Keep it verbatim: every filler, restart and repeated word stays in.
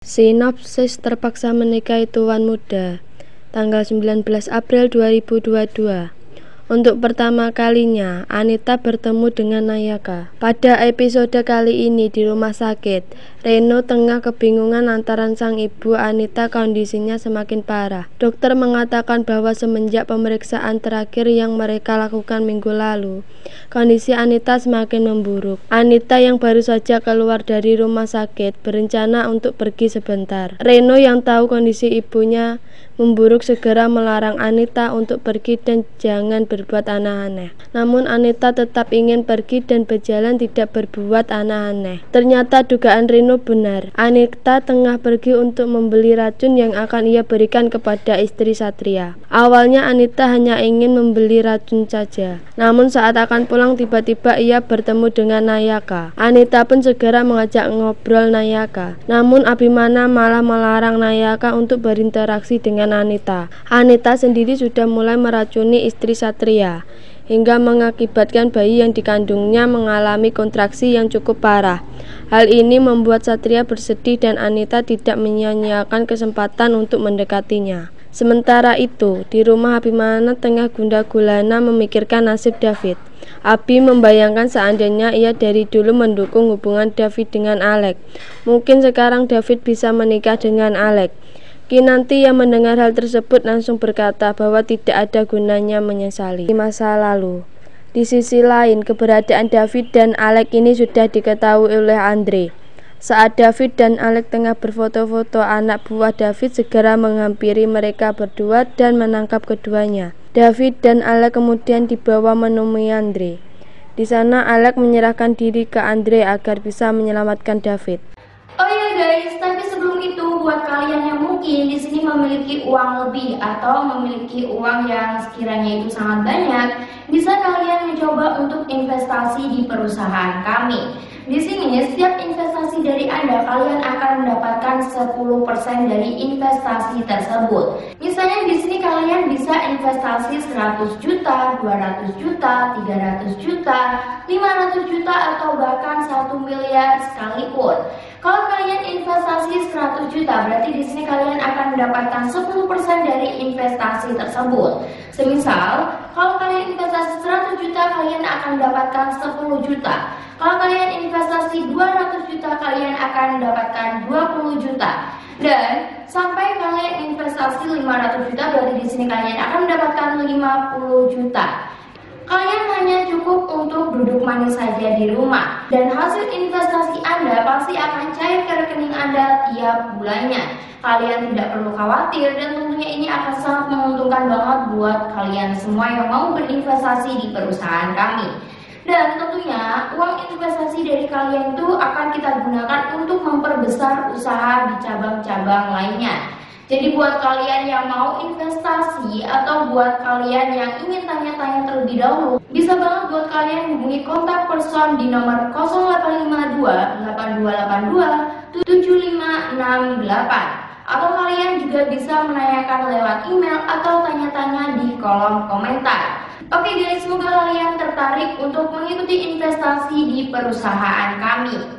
Sinopsis terpaksa menikahi tuan muda, tanggal sembilan belas April dua ribu dua puluh dua. Untuk pertama kalinya, Anita bertemu dengan Nayaka. Pada episode kali ini di rumah sakit, Reno tengah kebingungan lantaran sang ibu Anita kondisinya semakin parah. Dokter mengatakan bahwa semenjak pemeriksaan terakhir yang mereka lakukan minggu lalu, kondisi Anita semakin memburuk. Anita yang baru saja keluar dari rumah sakit berencana untuk pergi sebentar. Reno yang tahu kondisi ibunya memburuk segera melarang Anita untuk pergi dan jangan berbuat aneh-aneh. Namun Anita tetap ingin pergi dan berjalan tidak berbuat aneh-aneh. Ternyata dugaan Reno benar. Anita tengah pergi untuk membeli racun yang akan ia berikan kepada istri Satria. Awalnya Anita hanya ingin membeli racun saja. Namun saat akan pulang tiba-tiba ia bertemu dengan Nayaka. Anita pun segera mengajak ngobrol Nayaka. Namun Abimana malah melarang Nayaka untuk berinteraksi dengan Anita. Anita sendiri sudah mulai meracuni istri Satria hingga mengakibatkan bayi yang dikandungnya mengalami kontraksi yang cukup parah. Hal ini membuat Satria bersedih dan Anita tidak menyia-nyiakan kesempatan untuk mendekatinya. Sementara itu, di rumah Abimana tengah gundah gulana memikirkan nasib David. Abi membayangkan seandainya ia dari dulu mendukung hubungan David dengan Alex. Mungkin sekarang David bisa menikah dengan Alex. Kinanti yang mendengar hal tersebut langsung berkata bahwa tidak ada gunanya menyesali di masa lalu. Di sisi lain, keberadaan David dan Alex ini sudah diketahui oleh Andre. Saat David dan Alex tengah berfoto-foto, anak buah David segera menghampiri mereka berdua dan menangkap keduanya. David dan Alex kemudian dibawa menemui Andre. Di sana Alex menyerahkan diri ke Andre agar bisa menyelamatkan David. Oh ya guys, tapi sebelum itu buat kalian yang mungkin di sini memiliki uang lebih atau memiliki uang yang sekiranya itu sangat banyak, bisa kalian mencoba untuk investasi di perusahaan kami. Di sini setiap investasi dari Anda kalian akan mendapatkan sepuluh persen dari investasi tersebut. Misalnya di sini kalian bisa investasi seratus juta, dua ratus juta, tiga ratus juta, lima ratus juta atau bahkan satu miliar sekalipun. Kalau kalian investasi seratus juta, berarti di sini kalian akan mendapatkan sepuluh persen dari investasi tersebut. Semisal, kalau kalian investasi seratus juta, kalian akan mendapatkan sepuluh juta. Kalau kalian investasi dua ratus juta, kalian akan mendapatkan dua puluh juta. Dan sampai kalian investasi lima ratus juta, berarti di sini kalian akan mendapatkan lima puluh juta. Kalian hanya cukup untuk duduk manis saja di rumah, dan hasil investasi Anda pasti akan cair ke rekening Anda tiap bulannya. Kalian tidak perlu khawatir, dan tentunya ini akan sangat menguntungkan banget buat kalian semua yang mau berinvestasi di perusahaan kami. Dan tentunya uang investasi dari kalian itu akan kita gunakan untuk memperbesar usaha di cabang-cabang lainnya. Jadi buat kalian yang mau investasi atau buat kalian yang ingin tanya-tanya terlebih dahulu, bisa banget buat kalian hubungi kontak person di nomor nol delapan lima dua, delapan dua delapan dua, tujuh lima enam delapan. Atau kalian juga bisa menanyakan lewat email atau tanya-tanya di kolom komentar. Oke guys, semoga kalian tertarik untuk mengikuti investasi di perusahaan kami.